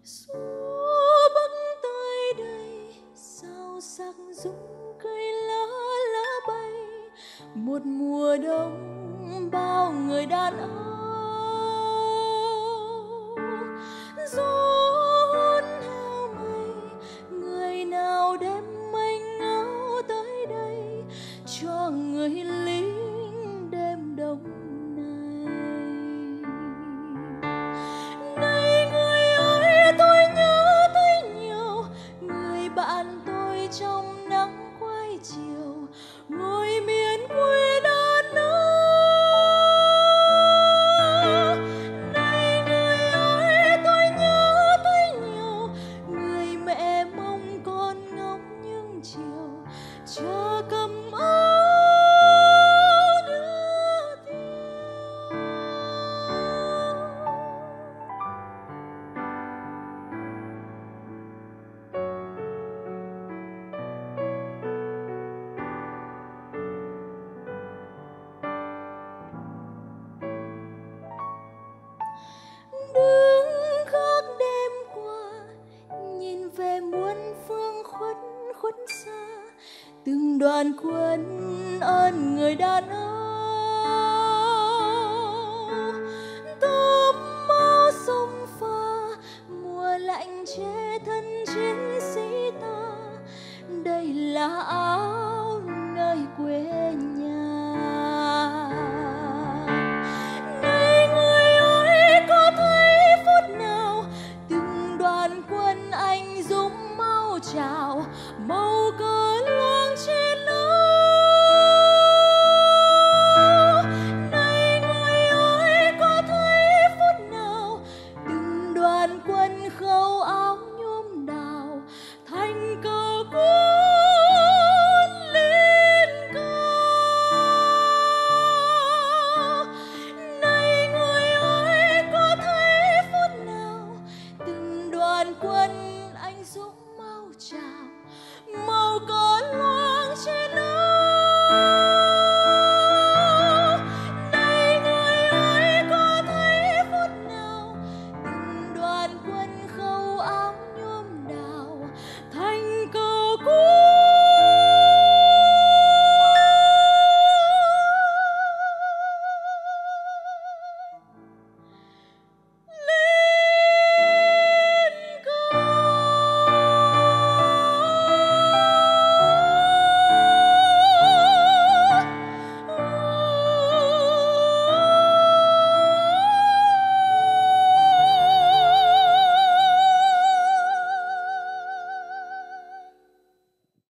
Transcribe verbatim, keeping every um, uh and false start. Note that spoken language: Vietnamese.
Gió bắc tới đây sao sắc rung cây lá lá bay, một mùa đông bao người đàn âu. Gió hôn heo mây, người nào đem manh áo tới đây cho người lính đêm đông này. Này người ơi, tôi nhớ thấy nhiều người bạn tôi trong nắng quay chiều, ngồi miền quê đan âu. Này người ơi, tôi nhớ thấy nhiều người mẹ mong con ngóng những chiều, cha cầm áo đưa theo. Đứng gác đêm qua, nhìn về muôn phương khuất khuất xa, từng đoàn quân ơn người đàn âu. Tấm áo sông pha, mùa lạnh che thân chiến sĩ ta, đây là áo nơi quê nhà. Này người ơi, có thấy phút nào từng đoàn quân anh dũng mau chào, màu cờ loang trên áo. Này người ơi, có thấy phút nào từng đoàn quân khâu áo nhuộm đào, thành cờ cuốn lên cao. Này người ơi, có thấy phút nào từng đoàn quân anh dũng mau chào,